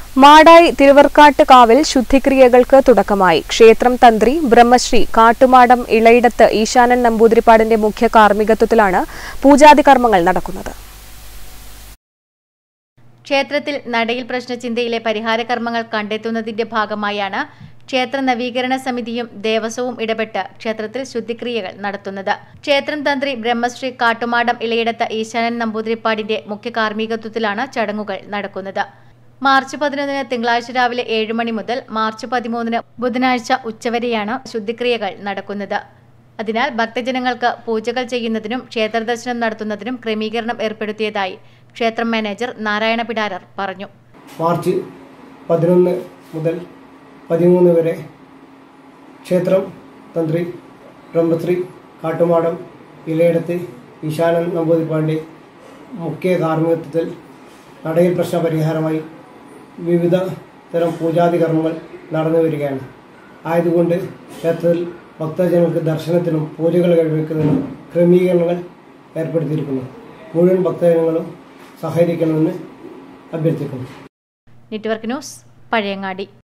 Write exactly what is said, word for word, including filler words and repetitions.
മാടായി തിരുവർക്കാട്ട് കാവിൽ ശുദ്ധിക്രിയകൾക്ക് തുടക്കമായി. ക്ഷേത്രം തന്ത്രി ബ്രഹ്മശ്രീ കാട്ടുമാടം ഇളയിടത്ത് ഈശാനൻ നമ്പൂതിരിപ്പാടിന്റെ മുഖ്യ കാർമ്മികത്വത്തിലാണ് പൂജാതി കർമ്മങ്ങൾ നടക്കുന്നത്. ക്ഷേത്രത്തിൽ നടയിൽ പ്രശ്നചിന്തയിലെ പരിഹാര കർമ്മങ്ങൾ കണ്ടെത്തുന്നതിന്റെ ഭാഗമായാണ് ക്ഷേത്ര നവീകരണ സമിതിയും ദേവസ്വവും ഇടപെട്ട് ക്ഷേത്രത്തിൽ ശുദ്ധിക്രിയകൾ നടത്തുന്നത്. ക്ഷേത്രം തന്ത്രി ബ്രഹ്മശ്രീ കാട്ടുമാടം ഇളയിടത്ത് ഈശാനൻ നമ്പൂതിരിപ്പാടിന്റെ മുഖ്യ കാർമ്മികത്വത്തിലാണ് ചടങ്ങുകൾ നടക്കുന്നത്. മാർച്ച് പതിനൊന്നിന് തിങ്കളാഴ്ച രാവിലെ ഏഴ് മണി മുതൽ മാർച്ച് പതിമൂന്നിന് ബുധനാഴ്ച ഉച്ചവരെയാണ് ശുദ്ധിക്രിയകൾ നടക്കുന്നത്. അതിനാൽ ഭക്തജനങ്ങൾക്ക് പൂജകൾ ചെയ്യുന്നതിനും ക്ഷേത്ര ദർശനം നടത്തുന്നതിനും ക്രമീകരണം ഏർപ്പെടുത്തിയതായി ക്ഷേത്രം മാനേജർ നാരായണ പിടാരർ പറഞ്ഞു. മാർച്ച് പതിനൊന്ന് മുതൽ പതിമൂന്ന് വരെ ക്ഷേത്രം തന്ത്രി ബ്രഹ്മശ്രീ കാട്ടുമാടം ഇലയിടത്ത് ഈശാനൻ നമ്പൂതിരിപ്പാടിന്റെ മുഖ്യ കാർമ്മികത്വത്തിൽ നടയിൽ പ്രശ്ന പരിഹാരമായി വിവിധ തരം പൂജാതി കർമ്മങ്ങൾ നടന്നു വരികയാണ്. ആയതുകൊണ്ട് ക്ഷേത്രത്തിൽ ഭക്തജനങ്ങൾക്ക് ദർശനത്തിനും പൂജകൾ കഴിവയ്ക്കുന്നതിനും ക്രമീകരണങ്ങൾ ഏർപ്പെടുത്തിയിരിക്കുന്നു. മുഴുവൻ ഭക്തജനങ്ങളും സഹകരിക്കണമെന്ന് അഭ്യർത്ഥിക്കുന്നു. Network news, Pazhayangadi.